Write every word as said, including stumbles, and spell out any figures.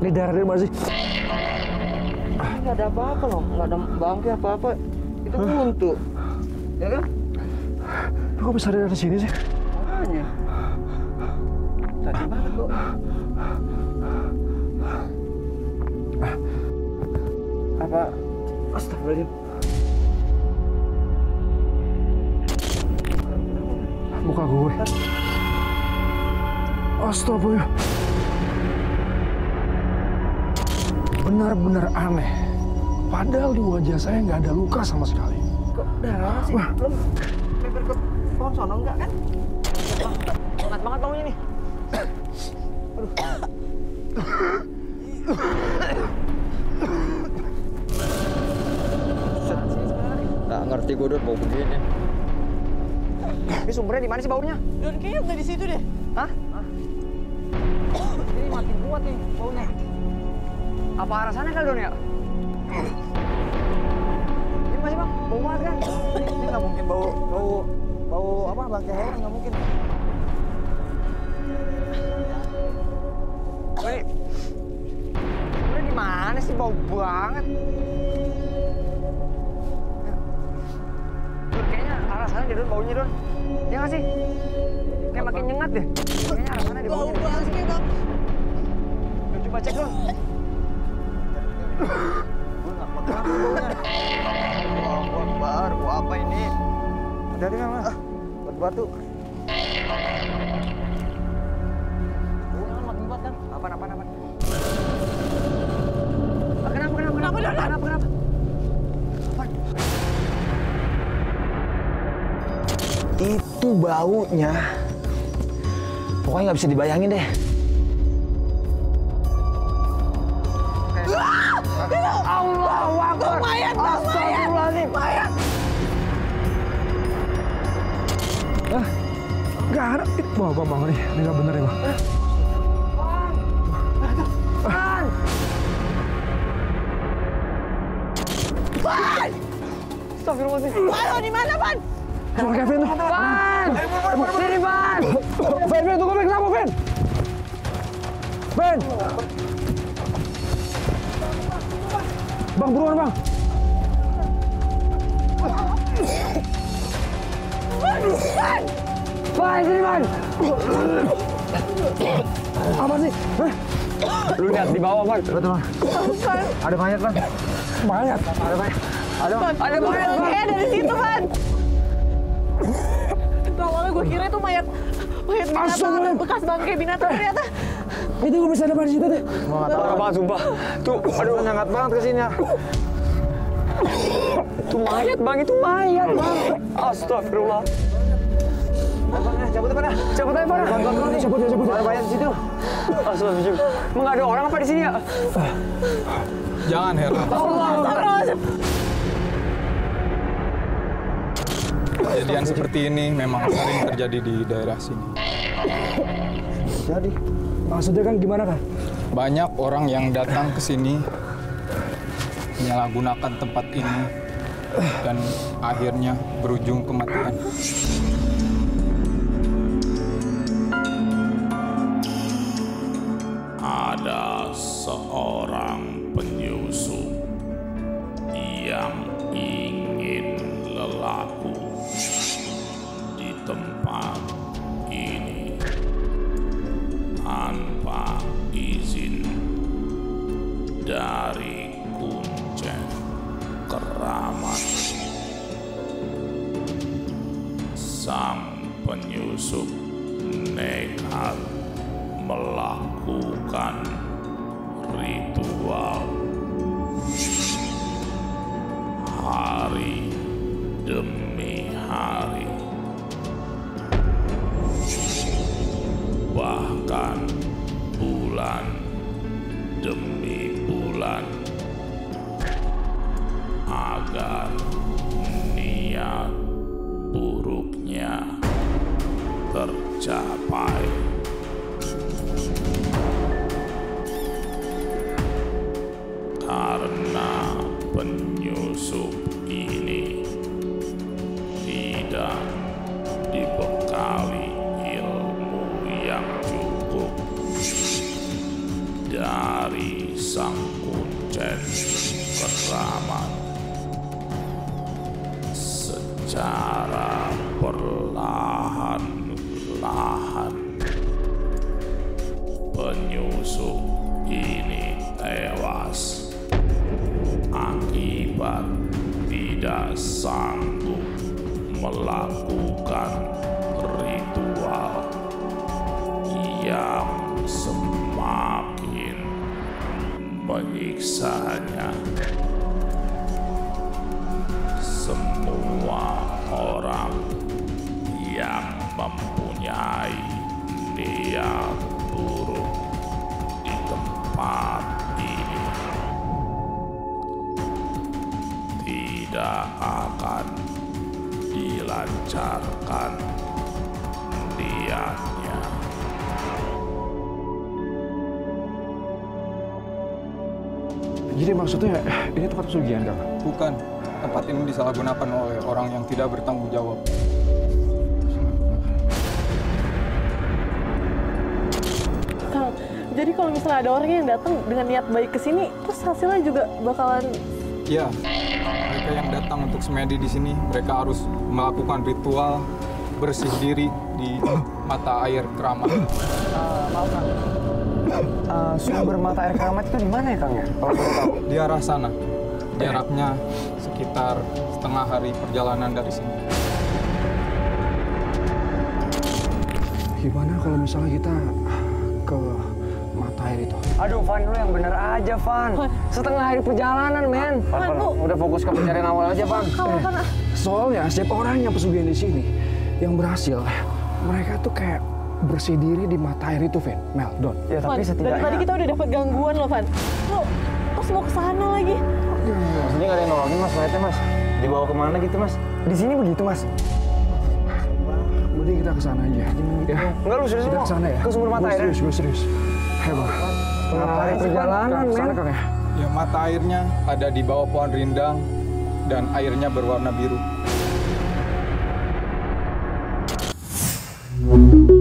Ini darah dari mana sih? Nggak ada apa-apa loh, nggak ada bangkai apa-apa. Itu buntu, ya kan? Kok bisa ada di sini sih? Makanya. Tadi banget kok. Apa? Astagfirullahaladzim. Muka gue. Astagfirullah. Benar-benar aneh. Padahal di wajah saya nggak ada luka sama sekali. Kok darah sih? Wah. Belum mampir ke pohon sono enggak kan? Hangat banget baunya nih. Aduh. Nggak ngerti gue Dut, bau begini. Ini sumbernya di mana sih baunya? Don, kayaknya udah di situ deh. Hah? Ini makin kuat nih baunya. Apa arah sana kali Don ya? Ini masih bang, bau banget kan? Ini nggak mungkin bau bau bau apa bangkai hewan nggak mungkin. Woi, ini di mana sih bau banget? Don, kayaknya arah sana deh Don baunya Don. Ya nggak sih? Kayak makin nyengat deh. Kayaknya arah sana deh Bau baunya. banget sih, Bang. Don, coba cek Don. Gue nggak kuat banget baunya. Wah, buat bar, gua apa ini? Hati-hati memang. Ah, buat batu. Baunya kan makin kuat kan? Apa, apa, apa? Ah, kenapa, kenapa, kenapa, Kenapa, Don? kenapa, kenapa? Apaan? Itu baunya. Pokoknya nggak bisa dibayangin deh. Allahu Akbar. Mayat, Bang, Astagfirullahaladzim. Mayat. Hah? Nggak ada. Wah, bang, bang, nih. Ini nggak bener ya, bang. Ban. Ban. Astagfirullahaladzim. Halo, di mana, Ban? Bang Kevin tuh. Ban. Sini, Ban. Ben, Ben, tunggu, Ben. Kenapa, Ben? Ben! Bang, buruan, Bang. Ban. Ban, sini, Ban. Apa sih? Hah? Lu lihat di bawah, Ban. Betul, Bang. Ada mayat, Bang. Mayat? Ada mayat. Ada, Bang. Ada mayat, Ban. Kayaknya dari situ, Ban. Awalnya gue kira itu mayat mayat binatang, Astagfirullah. bekas bangkai binatang ternyata. Itu gue bisa depan di situ deh. Gua nggak tahu apa, sumpah. Tuh, aduh, nyengat banget kesini ya. Itu mayat, Bang. Itu mayat, Bang. Astagfirullah. Cabut apa dah? Cabut aja, Bang. Cabut ya, cabut ya. Ada mayat di situ. Astagfirullah. Emang nggak ada orang apa di sini ya? Jangan, Hera. Astagfirullahaladzim. Kejadian seperti ini memang sering terjadi di daerah sini. Jadi, maksudnya kan gimana, kan? Banyak orang yang datang ke sini menyalahgunakan tempat ini dan akhirnya berujung kematian. Ada seorang penyusup yang ingin lelaku di tempat ini tanpa izin dari Kuncen Keramat. Sang penyusup nekat melakukan ritual hari demi hari, bahkan bulan demi bulan, agar niat buruknya tercapai. Karena penyusup ini tidak dibekali ilmu yang cukup dari sanggup melakukan ritual yang semakin menyiksanya. Semua orang yang mempunyai niat buruk di tempat ini tidak akan dilancarkan niatnya. Jadi maksudnya ini tempat pesugihan, Kang? Bukan. Tempat ini disalahgunakan oleh orang yang tidak bertanggung jawab. Kang, jadi kalau misalnya ada orang yang datang dengan niat baik ke sini, terus hasilnya juga bakalan... Ya, mereka yang datang untuk semedi di sini, mereka harus melakukan ritual bersih diri di mata air keramat. Uh, maaf Kang. Uh, sumber mata air keramat itu di mana ya Kang ya? Kalau boleh tahu. Di arah sana. Jaraknya sekitar setengah hari perjalanan dari sini. Gimana kalau misalnya kita ke mata air itu? Aduh Van, lu yang bener aja Van. Setengah hari perjalanan men. Van, Van, lu- udah fokus ke pencarian awal aja Van. Kalau kan... Soalnya setiap orang yang pesugihan di sini yang berhasil, mereka tuh kayak bersih diri di mata air itu, Vin. Mel, Don. Ya Van, tapi dari setidaknya... tadi kita udah dapat gangguan loh, Van. Lo terus mau ke sana lagi. Maksudnya nggak ada yang nolongin mas, mayatnya mas. Dibawa kemana gitu mas? Di sini begitu mas. Mending kita ke sana aja. Ya. Enggak lu serius Kita mau? ke sana ya. Ke sumber mata Gua air. serius, gue serius. Hebat. Setengah hari perjalanan Ke sana, men. Kang ya. Ya, mata airnya ada di bawah pohon rindang dan airnya berwarna biru.